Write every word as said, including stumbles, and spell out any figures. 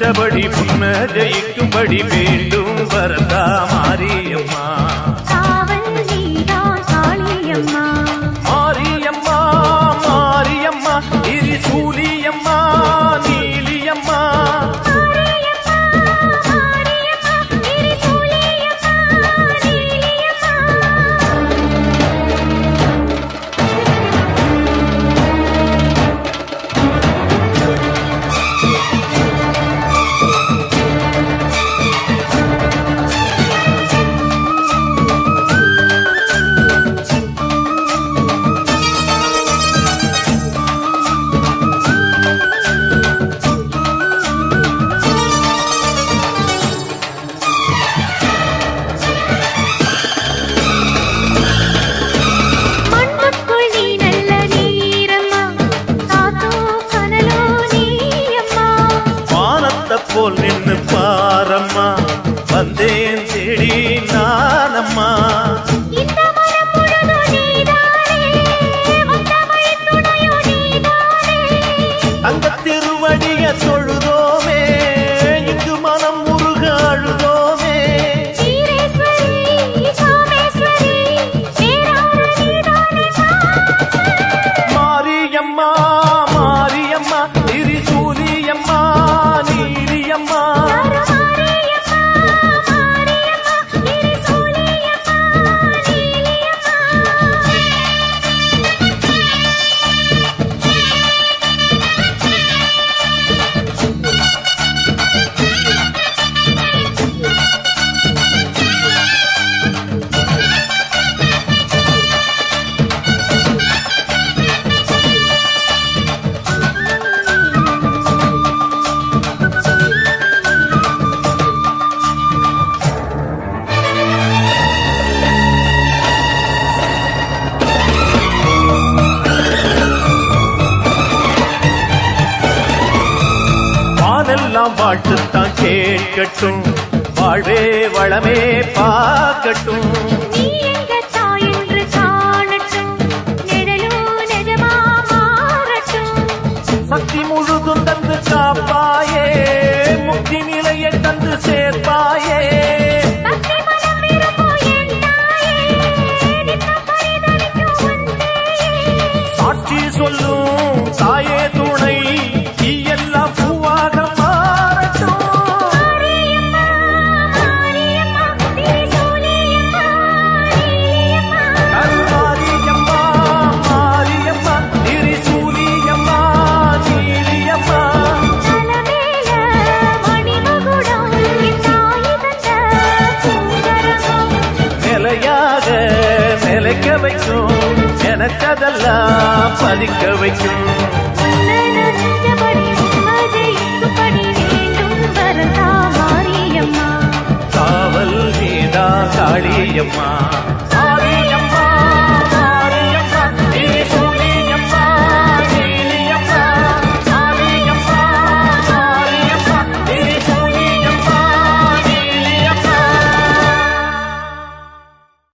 நின்றபடி புன்ன ஜெயிக்கும்படி வேண்டும் வரதா மாரியம்மா. காவல் நீதா காளியம்மா. மாரியம்மா மாரியம்மா திரிசூலியம்மா நீலியம்மா. போல் நின்று பாரம்மா வந்தேன் தேடி நானம்மா. அங்க திருவடிய தொழுதோமே இங்கு மனம் முருக அழுதோமே. மாரியம்மா மாரியம்மா திரிசூலியம்மா நீலியம்மா. எல்லாம் வாழ்த்துத்தான் கேட்கட்டும் வாழ்வே வளமே பார்க்கட்டும். சக்தி முழுதும் தந்து காப்பாயே முக்தி நிலையை தந்து சேர்ப்பாயே. சாட்சி சொல்லும் தாயே துணை எல்லாம் பூவாக நிலைக்க வைக்கும் எனக்கதெல்லாம் பலிக்க வைக்கும். காவல் நீதா காளியம்மா.